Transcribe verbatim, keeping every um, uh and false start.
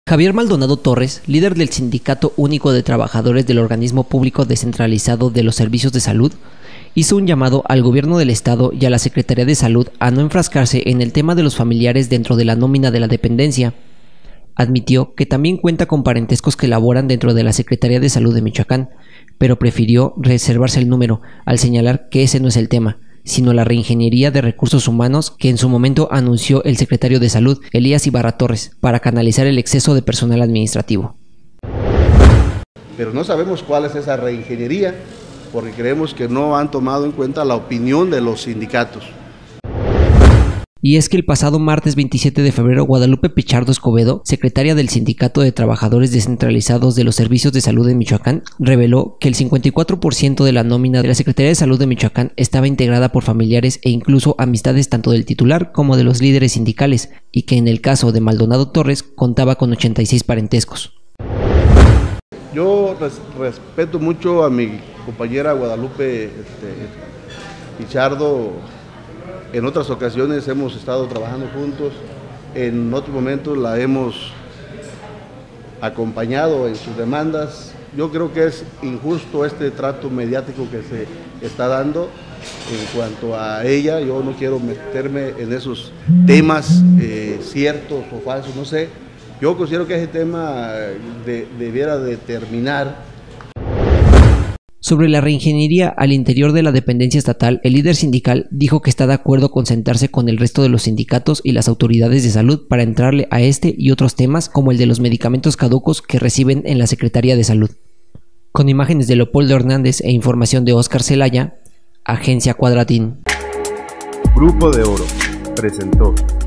Javier Maldonado Torres, líder del Sindicato Único de Trabajadores del Organismo Público Descentralizado de los Servicios de Salud, hizo un llamado al gobierno del estado y a la Secretaría de Salud a no enfrascarse en el tema de los familiares dentro de la nómina de la dependencia. Admitió que también cuenta con parentescos que laboran dentro de la Secretaría de Salud de Michoacán, pero prefirió reservarse el número al señalar que ese no es el tema, sino la reingeniería de recursos humanos que en su momento anunció el secretario de Salud, Elías Ibarra Torres, para canalizar el exceso de personal administrativo. Pero no sabemos cuál es esa reingeniería, porque creemos que no han tomado en cuenta la opinión de los sindicatos. Y es que el pasado martes veintisiete de febrero, Guadalupe Pichardo Escobedo, secretaria del Sindicato de Trabajadores Descentralizados de los Servicios de Salud de Michoacán, reveló que el cincuenta y cuatro por ciento de la nómina de la Secretaría de Salud de Michoacán estaba integrada por familiares e incluso amistades tanto del titular como de los líderes sindicales, y que en el caso de Maldonado Torres contaba con ochenta y seis parentescos. Yo res respeto mucho a mi compañera Guadalupe este, Pichardo. En otras ocasiones hemos estado trabajando juntos, en otros momentos la hemos acompañado en sus demandas. Yo creo que es injusto este trato mediático que se está dando en cuanto a ella. Yo no quiero meterme en esos temas eh, ciertos o falsos, no sé. Yo considero que ese tema de, debiera de terminar. Sobre la reingeniería al interior de la dependencia estatal, el líder sindical dijo que está de acuerdo con sentarse con el resto de los sindicatos y las autoridades de salud para entrarle a este y otros temas como el de los medicamentos caducos que reciben en la Secretaría de Salud. Con imágenes de Leopoldo Hernández e información de Óscar Celaya, Agencia Cuadratín. Grupo de Oro presentó.